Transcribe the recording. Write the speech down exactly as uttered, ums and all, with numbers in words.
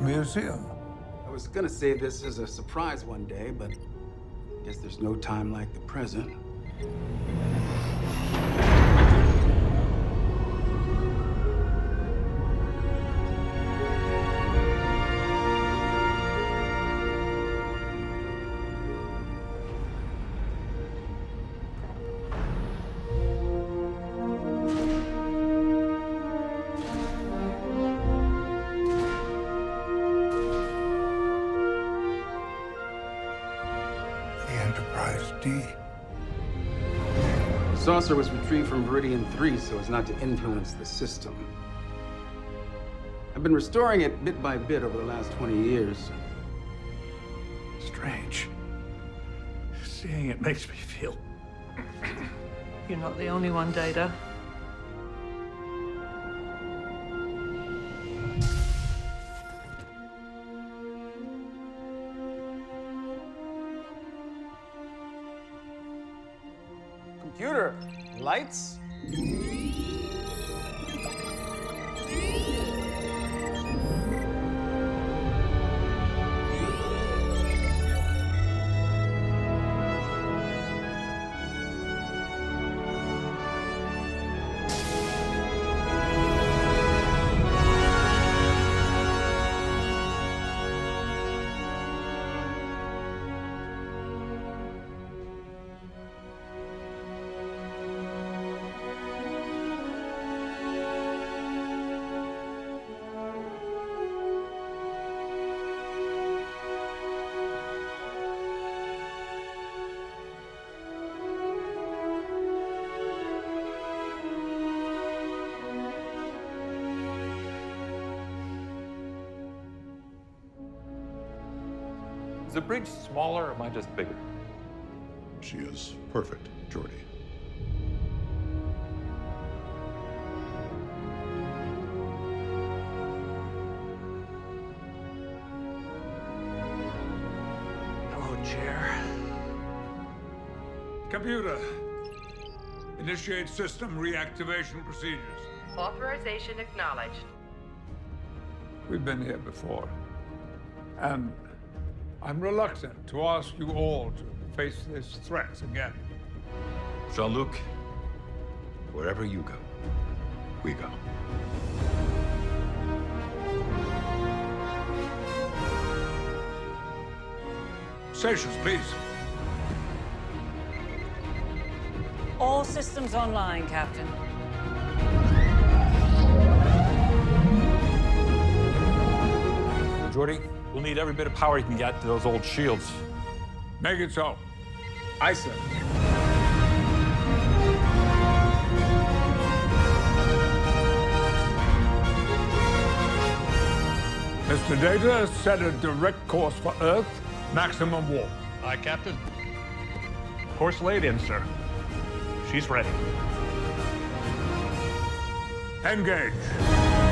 museum. I was gonna say this as a surprise one day, but I guess there's no time like the present. Enterprise D. The saucer was retrieved from Veridian three so as not to influence the system. I've been restoring it bit by bit over the last twenty years. Strange. Seeing it makes me feel... You're not the only one, Data. Computer, lights? Is the bridge smaller or am I just bigger? She is perfect, Geordi. Hello, Chair. Computer, initiate system reactivation procedures. Authorization acknowledged. We've been here before, and I'm reluctant to ask you all to face this threat again. Jean-Luc, wherever you go, we go. Stations, please. All systems online, Captain. Geordi, we'll need every bit of power you can get to those old shields. Make it so. Aye, sir. Mister Data, set a direct course for Earth, maximum warp. Aye, Captain. Course laid in, sir. She's ready. Engage.